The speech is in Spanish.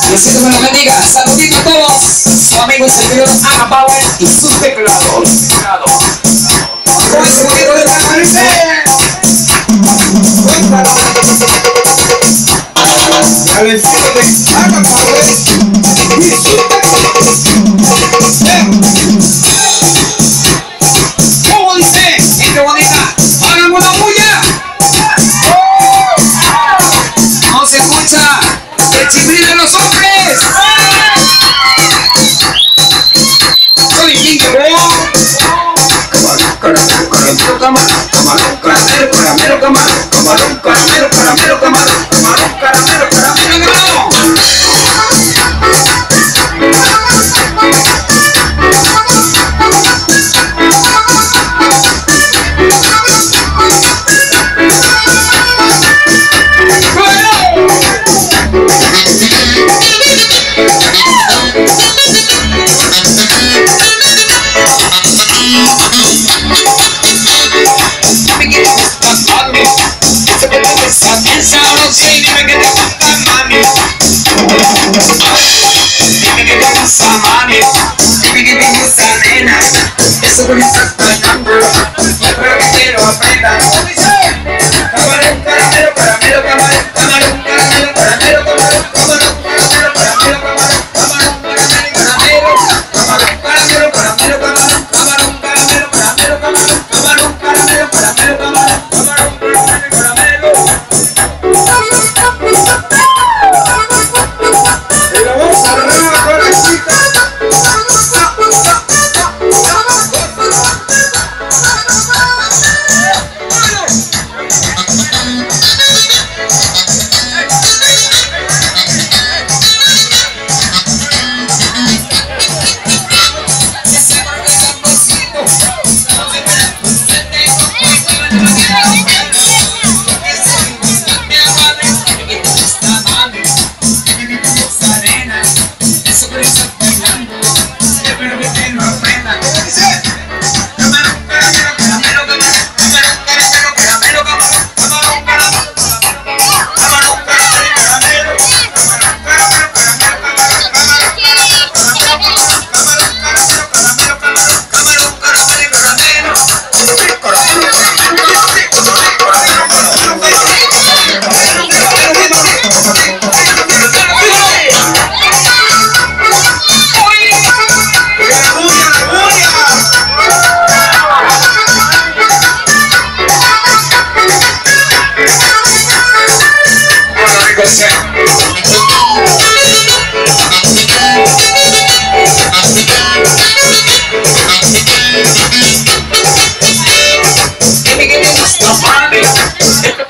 Diosito me lo bendiga. Saluditos a todos. Su amigo el señor Ana Power y sus teclados. Con ese bonito de la Cabecito de Ana Power y sus teclados. ¿Cómo dice? Gente bonita. Hagan una bulla. No se escucha el chiflido de los hombres. Soy King Kong. Dime que te gusta, mami. Dime que te gusta, mami. Dime que te gusta, nena. Eso que me estás bailando, espero que te lo aprendas. ¿Cómo dice? Camarón, caramelo, caramelo, camarón, camarón, caramelo, caramelo, camarón, camarón, caramelo, caramelo, camarón, camarón, caramelo, camarón, caramelo, caramelo, camarón, camarón, caramelo, caramelo, camarón, camarón, caramelo, caramelo, camarón, camarón, caramelo, caramelo. Y la vamos a arreglar con la chica. Dime que te gusta, mami.